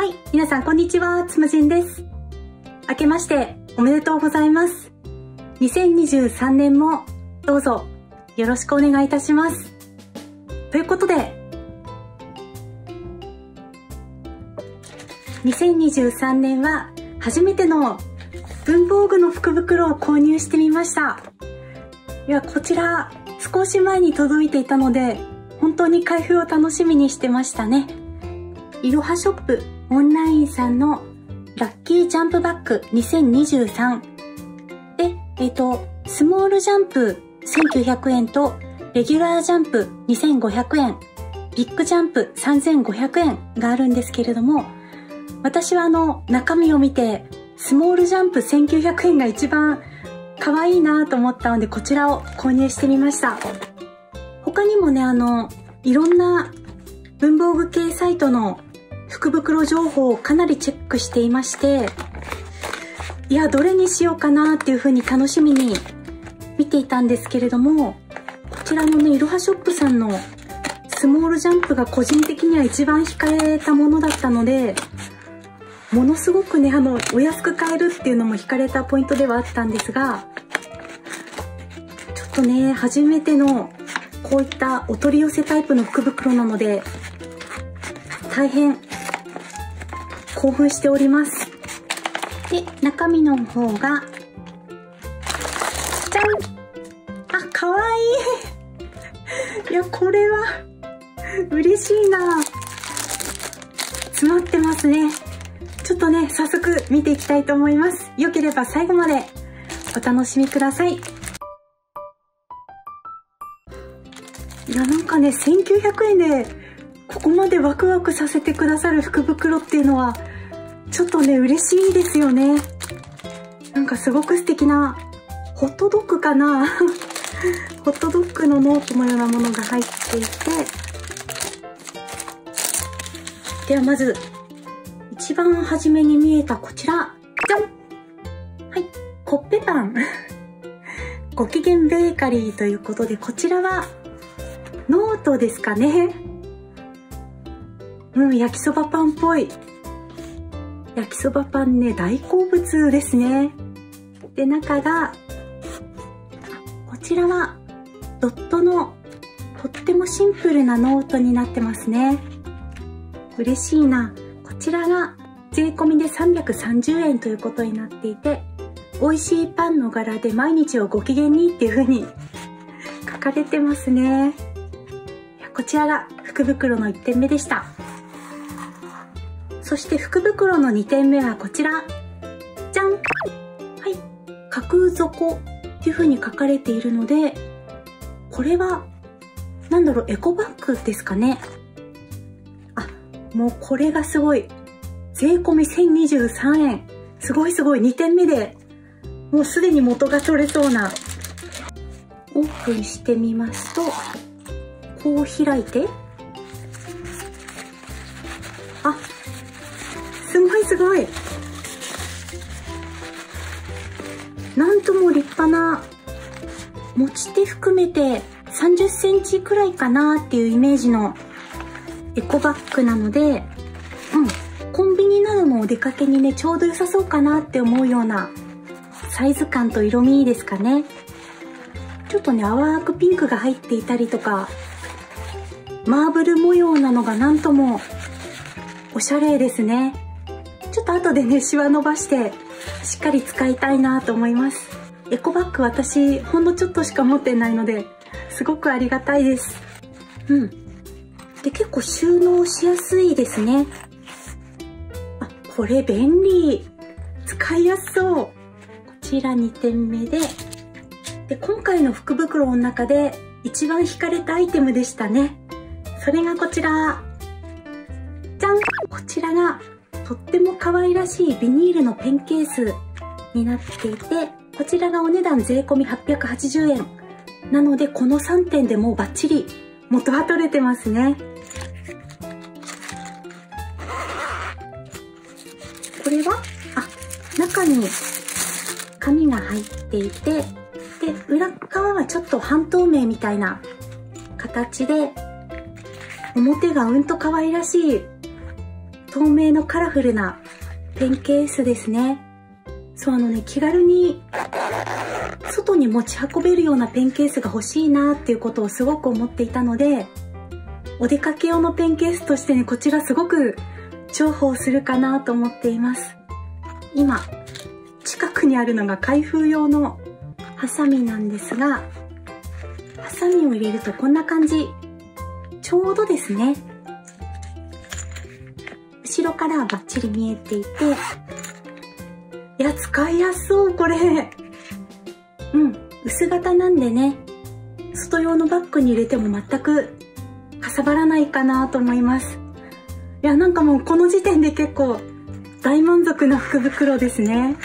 はい、皆さんこんにちは、つむじんです。明けましておめでとうございます。2023年もどうぞよろしくお願いいたします。ということで、2023年は初めての文房具の福袋を購入してみました。いや、こちら少し前に届いていたので、本当に開封を楽しみにしてましたね。いろはショップオンラインさんのラッキージャンプバッグ2023で、スモールジャンプ1900円とレギュラージャンプ2500円、ビッグジャンプ3500円があるんですけれども、私は中身を見てスモールジャンプ1900円が一番可愛いなと思ったので、こちらを購入してみました。他にもね、いろんな文房具系サイトの福袋情報をかなりチェックしていまして、いや、どれにしようかなっていう風に楽しみに見ていたんですけれども、こちらのね、いろはショップさんのスモールジャンプが個人的には一番惹かれたものだったので、ものすごくね、お安く買えるっていうのも惹かれたポイントではあったんですが、ちょっとね、初めてのこういったお取り寄せタイプの福袋なので、大変興奮しております。で、中身の方が、じゃん！あ、かわいい！いや、これは嬉しいな。詰まってますね。ちょっとね、早速見ていきたいと思います。よければ最後までお楽しみください。いや、なんかね、1900円でここまでワクワクさせてくださる福袋っていうのはちょっとね、嬉しいですよね。なんかすごく素敵なホットドッグかなホットドッグのノートのようなものが入っていて、ではまず一番初めに見えたこちら、じゃん！はい、コッペパンごきげんベーカリーということで、こちらはノートですかね。焼きそばパンっぽい。焼きそばパンね、大好物ですね。で、中が、こちらはドットのとってもシンプルなノートになってますね。嬉しいな。こちらが税込みで330円ということになっていて、美味しいパンの柄で毎日をご機嫌にっていう風に書かれてますね。こちらが福袋の1点目でした。そして福袋の2点目はこちら。じゃん！はい。角底っていう風に書かれているので、これは、なんだろう、エコバッグですかね。あ、もうこれがすごい。税込み1023円。すごいすごい。2点目で、もうすでに元が取れそうな。オープンしてみますと、こう開いて、あ、すごいすごい。なんとも立派な、持ち手含めて30センチくらいかなっていうイメージのエコバッグなので、コンビニなどのお出かけにね、ちょうど良さそうかなって思うようなサイズ感と色味ですかね。ちょっとね、淡くピンクが入っていたりとか、マーブル模様なのがなんともおしゃれですね。ちょっと後でね、シワ伸ばしてしっかり使いたいなと思います。エコバッグ私ほんのちょっとしか持ってないので、すごくありがたいです。で、結構収納しやすいですね。あ、これ便利。使いやすそう。こちら2点目で、今回の福袋の中で一番惹かれたアイテムでしたね。それがこちら。じゃん！こちらがとっても可愛らしいビニールのペンケースになっていて、こちらがお値段税込み880円。なのでこの3点でもうバッチリ元は取れてますね。これは、中に紙が入っていて、で、裏側はちょっと半透明みたいな形で、表がうんと可愛らしい透明のカラフルなペンケースですね。そう、気軽に外に持ち運べるようなペンケースが欲しいなっていうことをすごく思っていたので、お出かけ用のペンケースとしてね、こちらすごく重宝するかなと思っています。今、近くにあるのが開封用のハサミなんですが、ハサミを入れるとこんな感じ。ちょうどですね。後ろからバッチリ見えていて、いや、使いやすそう、これ。薄型なんでね、外用のバッグに入れても全くかさばらないかなと思います。いや、なんかもうこの時点で結構大満足な福袋ですね。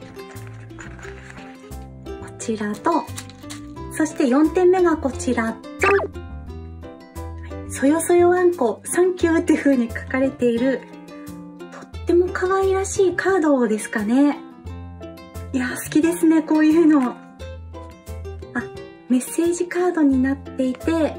こちらと、そして4点目がこちら、じゃん！そよそよあんこ、サンキューっていう風に書かれている、とっても可愛らしいカードですかね。いや、好きですね、こういうの。メッセージカードになっていて、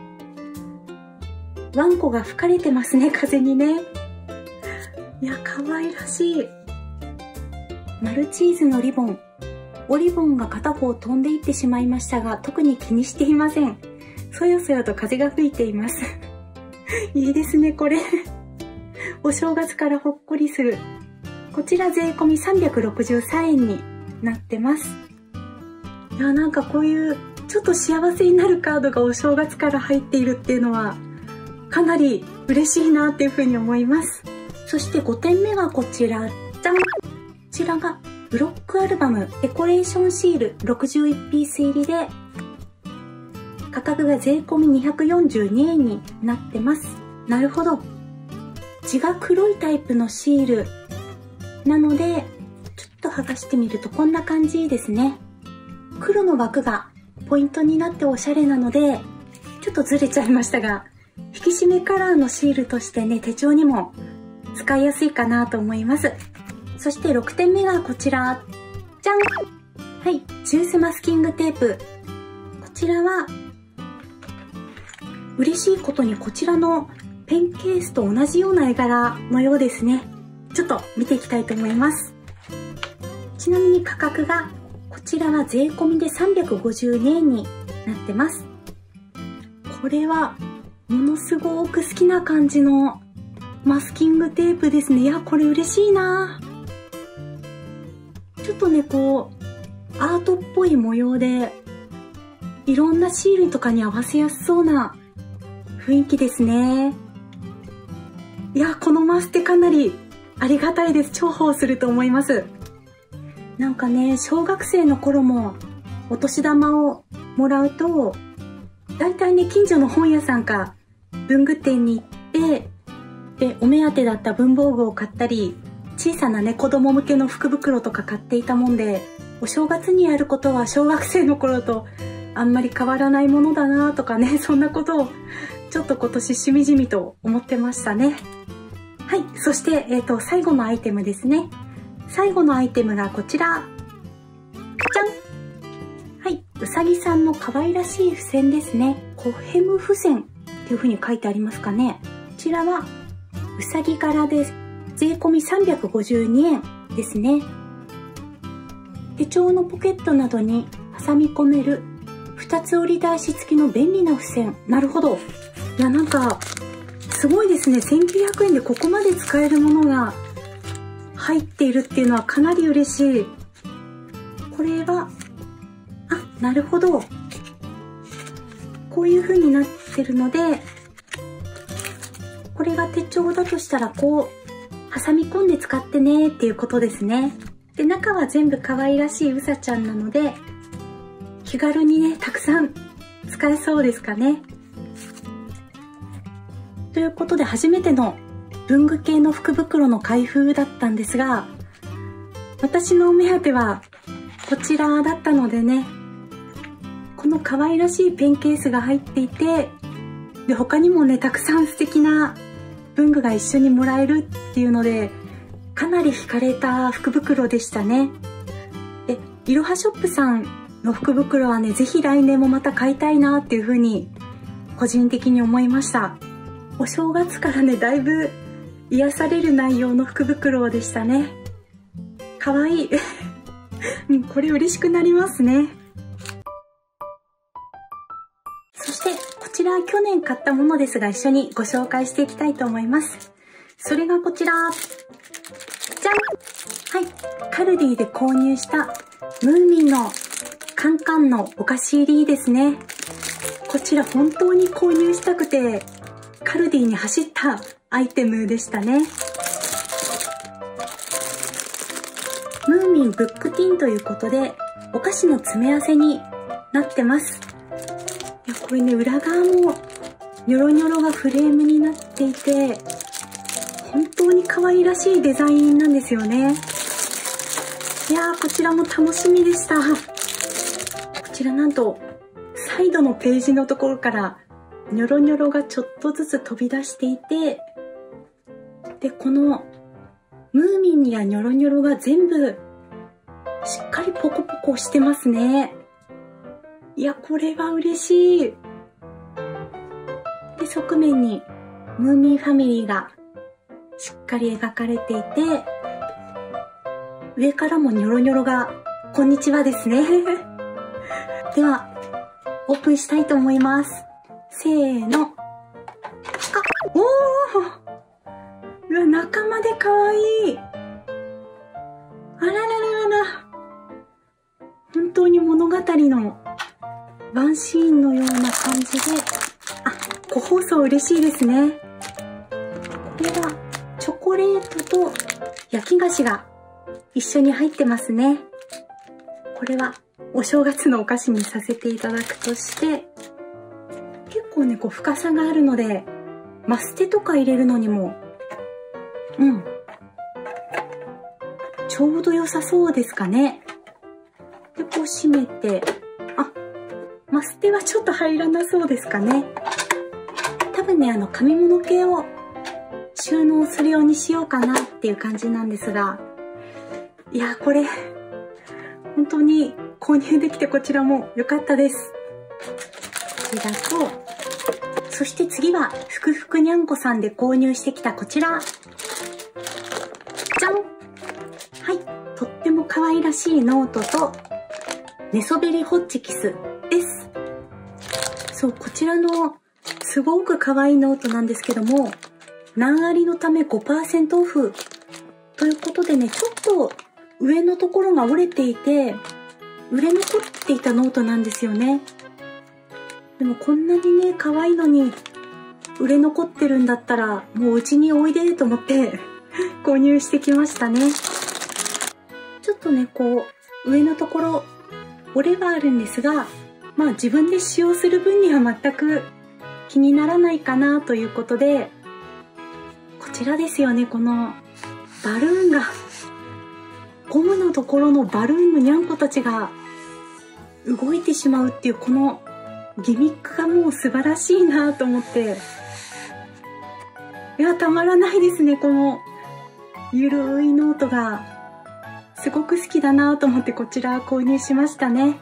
ワンコが吹かれてますね、風にね。いや、可愛らしい。マルチーズのリボン。おリボンが片方飛んでいってしまいましたが、特に気にしていません。そよそよと風が吹いています。いいですね、これ。お正月からほっこりする。こちら税込み363円になってます。いや、なんかこういうちょっと幸せになるカードがお正月から入っているっていうのはかなり嬉しいなっていうふうに思います。そして5点目がこちら、じゃん！こちらがブロックアルバムデコレーションシール61ピース入りで、価格が税込み242円になってます。なるほど。地が黒いタイプのシールなので、ちょっと剥がしてみるとこんな感じですね。黒の枠がポイントになっておしゃれなので、ちょっとずれちゃいましたが、引き締めカラーのシールとしてね、手帳にも使いやすいかなと思います。そして6点目がこちら、じゃん！はい、ジュースマスキングテープ。こちらは、嬉しいことにこちらのペンケースと同じような絵柄のようですね。ちょっと見ていきたいと思います。ちなみに価格が、こちらは税込みで352円になってます。これはものすごく好きな感じのマスキングテープですね。いや、これ嬉しいな。ちょっとね、こうアートっぽい模様でいろんなシールとかに合わせやすそうな雰囲気ですね。いや、このマステかなりありがたいです。重宝すると思います。なんかね、小学生の頃もお年玉をもらうと、だいたいね、近所の本屋さんか文具店に行って、で、お目当てだった文房具を買ったり、小さなね、子供向けの福袋とか買っていたもんで、お正月にやることは小学生の頃とあんまり変わらないものだなとかね、そんなことをちょっと今年しみじみと思ってましたね。はい、そして、最後のアイテムですね。最後のアイテムがこちら。じゃん！はい、うさぎさんの可愛らしい付箋ですね。コヘム付箋っていう風に書いてありますかね。こちらはうさぎ柄です。税込み352円ですね。手帳のポケットなどに挟み込める2つ折り返し付きの便利な付箋。なるほど。いや、なんかすごいですね。1900円でここまで使えるものが入っているっていうのはかなり嬉しい。これは、なるほど。こういう風になってるので、これが手帳だとしたらこう挟み込んで使ってねっていうことですね。で、中は全部可愛らしいうさちゃんなので、気軽にね、たくさん使えそうですかね。ということで、初めての文具系の福袋の開封だったんですが、私のお目当てはこちらだったのでね、この可愛らしいペンケースが入っていて、で、他にもね、たくさん素敵な文具が一緒にもらえるっていうので、かなり惹かれた福袋でしたね。で、いろはショップさんの福袋はね、ぜひ来年もまた買いたいなっていうふうに個人的に思いました。お正月からね、だいぶ癒される内容の福袋でしたね。かわいい。これ嬉しくなりますね。そしてこちら去年買ったものですが、一緒にご紹介していきたいと思います。それがこちら。じゃん！はい。カルディで購入したムーミンのカンカンのお菓子入りですね。こちら本当に購入したくてカルディに走ったアイテムでしたね。ムーミンブックティンということでお菓子の詰め合わせになってます。いや、これね、裏側もニョロニョロがフレームになっていて本当に可愛らしいデザインなんですよね。いやー、こちらも楽しみでした。こちらなんとサイドのページのところからニョロニョロがちょっとずつ飛び出していて、でこのムーミンやニョロニョロが全部しっかりポコポコしてますね。いや、これは嬉しい。で側面にムーミンファミリーがしっかり描かれていて、上からもニョロニョロがこんにちはですね。ではオープンしたいと思います。せーの。おー！うわ、仲間でかわいい。あららららら。本当に物語のワンシーンのような感じで、個包装嬉しいですね。これはチョコレートと焼き菓子が一緒に入ってますね。これはお正月のお菓子にさせていただくとして、結構ね、深さがあるのでマステとか入れるのにもちょうど良さそうですかね。で閉めて、マステはちょっと入らなそうですかね。多分ね、紙物系を収納するようにしようかなっていう感じなんですが、いや、これ本当に購入できてこちらも良かったです。こちらと、そして次はふくふくにゃんこさんで購入してきたこちら。じゃん！はい、とっても可愛らしいノートと寝そべりホッチキスです。そう、こちらのすごく可愛いノートなんですけども、難ありのため 5% オフということでね、ちょっと上のところが折れていて売れ残っていたノートなんですよね。でもこんなにね、可愛いのに売れ残ってるんだったらもううちにおいでと思って購入してきましたね。ちょっとね、上のところ折れはあるんですが、自分で使用する分には全く気にならないかなということで、こちらですよね。このバルーンが、ゴムのところのバルーンのにゃんこたちが動いてしまうっていうこのギミックがもう素晴らしいなと思って、いや、たまらないですね。このゆるいノートがすごく好きだなと思ってこちら購入しましたね。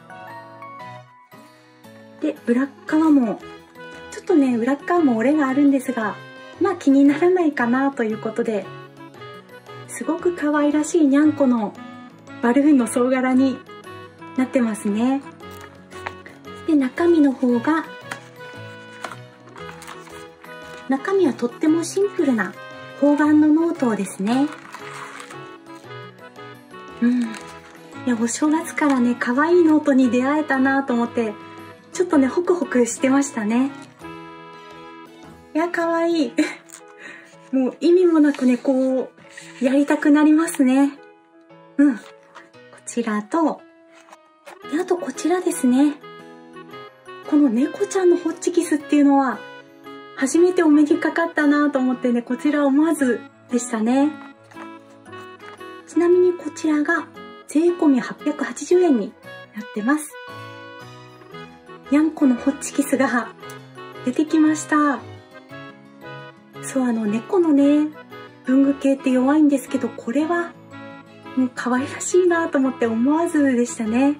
で、裏側もちょっとね、裏側も折れがあるんですが、気にならないかなということで、すごく可愛らしいにゃんこのバルーンの総柄になってますね。で、中身の方が、中身はとってもシンプルな方眼のノートですね。いや、お正月からね、可愛いノートに出会えたなと思って、ちょっとね、ホクホクしてましたね。いや、可愛い。もう意味もなくね、やりたくなりますね。こちらと、で、あとこちらですね。この猫ちゃんのホッチキスっていうのは、初めてお目にかかったなと思ってね、こちら思わずでしたね。ちなみにこちらが税込み880円になってます。にゃんこのホッチキスが出てきました。そう、猫のね、文具系って弱いんですけど、これはもう可愛らしいなと思って思わずでしたね。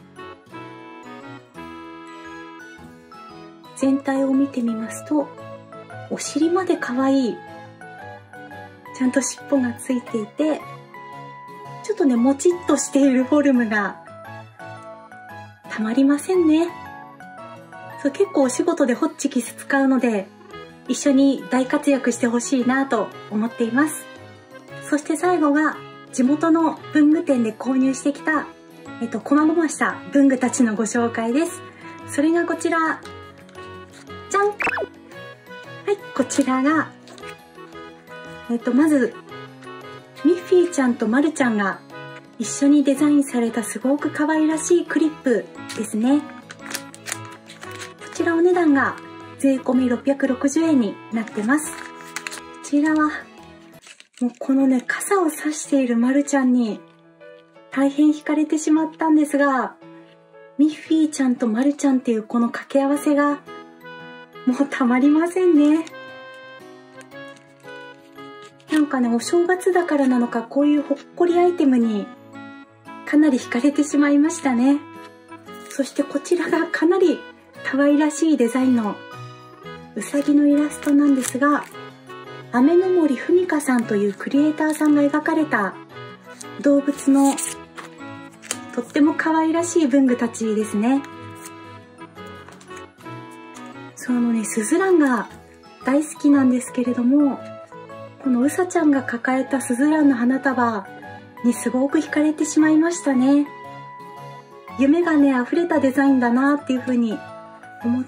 全体を見てみますと、お尻まで可愛い。 ちゃんと尻尾がついていて、ちょっとね、もちっとしているフォルムがたまりませんね。そう、結構お仕事でホッチキス使うので、一緒に大活躍してほしいなと思っています。そして最後が、地元の文具店で購入してきた、細々した文具たちのご紹介です。それがこちら。じゃん！はい、こちらが、まず、ミッフィーちゃんとマルちゃんが一緒にデザインされたすごく可愛らしいクリップですね。こちらお値段が税込み660円になってます。こちらは、もうこのね、傘を差しているマルちゃんに大変惹かれてしまったんですが、ミッフィーちゃんとマルちゃんっていうこの掛け合わせがもうたまりませんね。なんかね、お正月だからなのか、こういうほっこりアイテムにかなり惹かれてしまいましたね。そしてこちらがかなり可愛らしいデザインのうさぎのイラストなんですが、雨の森ふみかさんというクリエイターさんが描かれた動物のとっても可愛らしい文具たちですね。そのね、スズランが大好きなんですけれども、このうさちゃんが抱えたスズランの花束にすごく惹かれてしまいましたね。夢がね、溢れたデザインだなっていうふうに思って、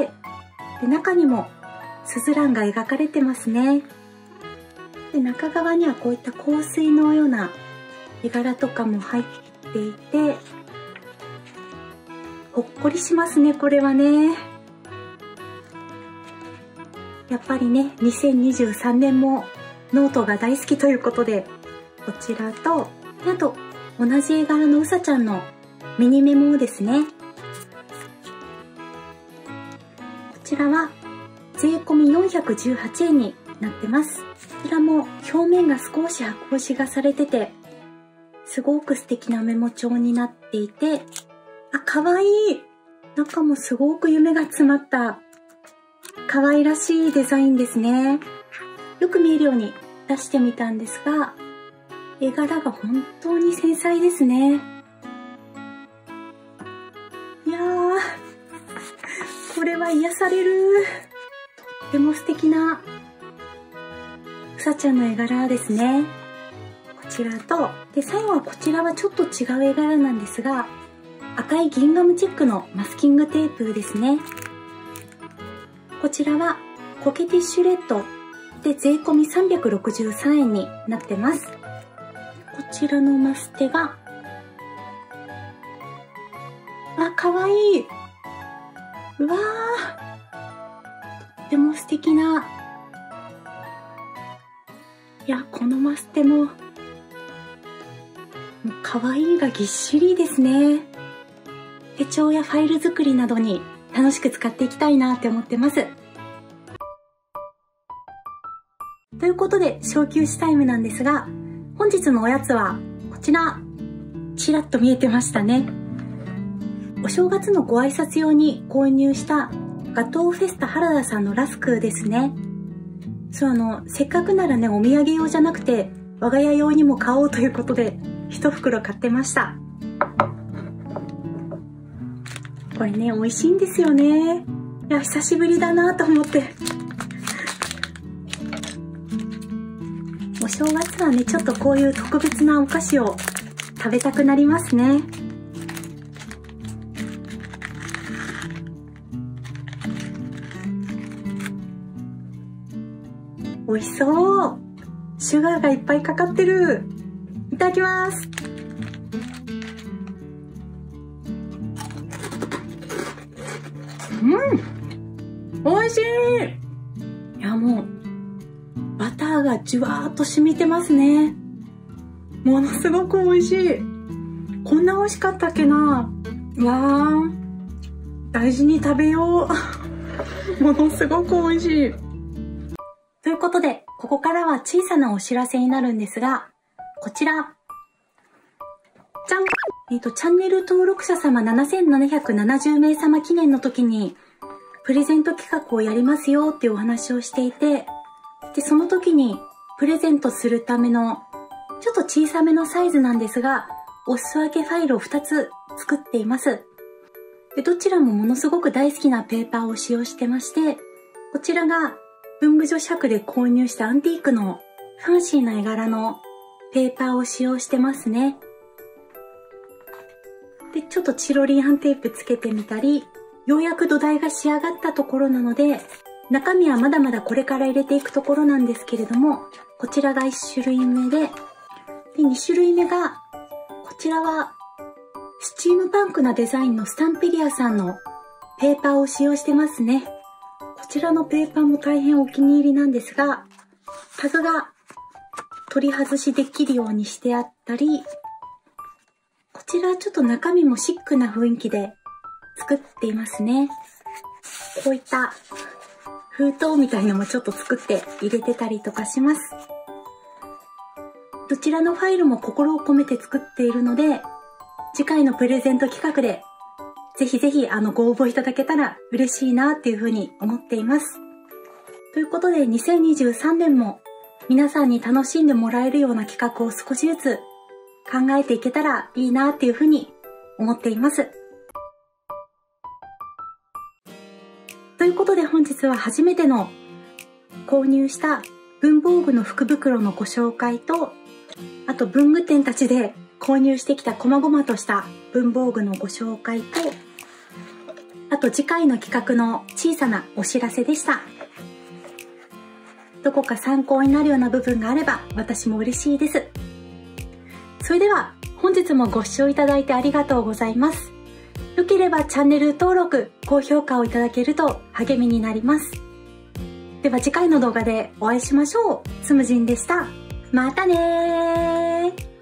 で中にもスズランが描かれてますね。で中側にはこういった香水のような絵柄とかも入っていて、ほっこりしますね、これはね。やっぱりね、2023年もノートが大好きということで、こちらと、あと同じ絵柄のうさちゃんのミニメモですね。こちらは税込み418円になってます。こちらも表面が少し箱押しがされてて、すごく素敵なメモ帳になっていて、あ、かわいい！中もすごく夢が詰まった可愛らしいデザインですね。よく見えるように出してみたんですが、絵柄が本当に繊細ですね。いやー、これは癒される。とっても素敵なうさちゃんの絵柄ですね。こちらと、で、最後はこちらはちょっと違う絵柄なんですが、赤いギンガムチェックのマスキングテープですね。こちらはコケティッシュレッドで税込み363円になってます。こちらのマステが、あ、かわいい。うわー、とっても素敵な。いや、このマステもかわいいがぎっしりですね。手帳やファイル作りなどに楽しく使っていきたいなって思ってます。ということで、小休止タイムなんですが、本日のおやつはこちら、ちらっと見えてましたね。お正月のご挨拶用に購入したガトーフェスタ原田さんのラスクですね。そう、せっかくならね、お土産用じゃなくて我が家用にも買おうということで一袋買ってました。これね、美味しいんですよね。いや、久しぶりだなと思って。お正月はね、ちょっとこういう特別なお菓子を食べたくなりますね。美味しそう。シュガーがいっぱいかかってる。いただきます。美味しい。いや、もうバターがじゅわーっと染みてますね。ものすごく美味しい。こんな美味しかったっけな。わー、大事に食べよう。ものすごく美味しい。ということで、ここからは小さなお知らせになるんですが、こちら。じゃん！チャンネル登録者様7770名様記念の時に、プレゼント企画をやりますよっていうお話をしていて、で、その時にプレゼントするためのちょっと小さめのサイズなんですが、お裾分けファイルを2つ作っています。で、どちらもものすごく大好きなペーパーを使用してまして、こちらが文具女子で購入したアンティークのファンシーな絵柄のペーパーを使用してますね。で、ちょっとチロリンテープつけてみたり、ようやく土台が仕上がったところなので、中身はまだまだこれから入れていくところなんですけれども、こちらが1種類目で、2種類目が、こちらはスチームパンクなデザインのスタンペリアさんのペーパーを使用してますね。こちらのペーパーも大変お気に入りなんですが、タグが取り外しできるようにしてあったり、こちらちょっと中身もシックな雰囲気で作っていますね。こういった封筒みたいのもちょっと作って入れてたりとかします。どちらのファイルも心を込めて作っているので、次回のプレゼント企画でぜひぜひご応募いただけたら嬉しいなっていうふうに思っています。ということで2023年も皆さんに楽しんでもらえるような企画を少しずつ考えていけたらいいなっていうふうに思っています。ということで本日は初めての購入した文房具の福袋のご紹介と、あと文具店たちで購入してきた細々とした文房具のご紹介と、あと次回の企画の小さなお知らせでした。どこか参考になるような部分があれば私も嬉しいです。それでは本日もご視聴いただいてありがとうございます。よければチャンネル登録、高評価をいただけると励みになります。では次回の動画でお会いしましょう。つむじんでした。またねー。